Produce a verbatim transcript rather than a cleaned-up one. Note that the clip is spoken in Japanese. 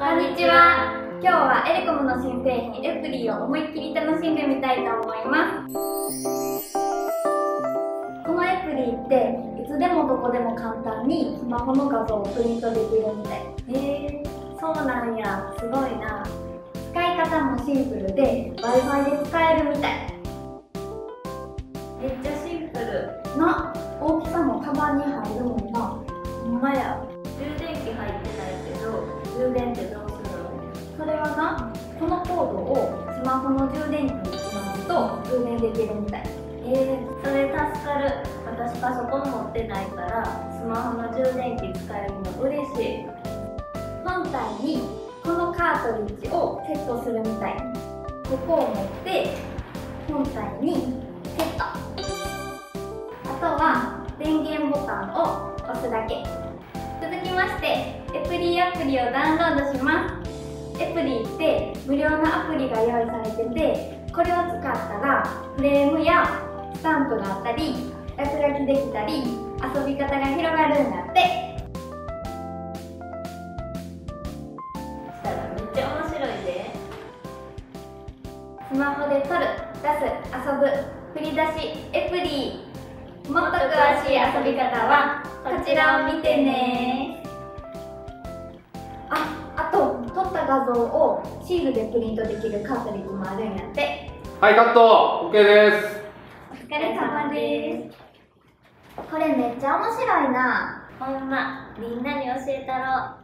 こんにちは。今日はエレコムの新製品エプリを思いっきり楽しんでみたいと思います。このエプリっていつでもどこでも簡単にスマホの画像をプリントできるみたい。へえ、そうなんや。すごいな。使い方もシンプルで Wi-Fi で使えるみたい。めっちゃシンプルな。大きさもカバンに入るもんな。ほんまや。 充電器入ってないけど、充電ってどうするの？ それはな、このコードをスマホの充電器につなぐと充電できるみたい。 えー、それ助かる。私パソコン持ってないからスマホの充電器使えるの嬉しい。 本体にこのカートリッジをセットするみたい。ここを持って本体にセット。あとは電源ボタンを押すだけ。続きましてエプリアプリをダウンロードします。エプリって無料のアプリが用意されてて、これを使ったらフレームやスタンプがあったり落書きできたり遊び方が広がるんだって。 したらめっちゃ面白いで。 スマホで撮る、出す、遊ぶ、振り出しエプリ。もっと詳しい遊び方はこちらを見てね。あ、あと撮った画像をシールでプリントできるカートリッジもあるんやって。 はい、カット OK です。 お疲れ様です。これめっちゃ面白いな。 ほんま、みんなに教えたろう。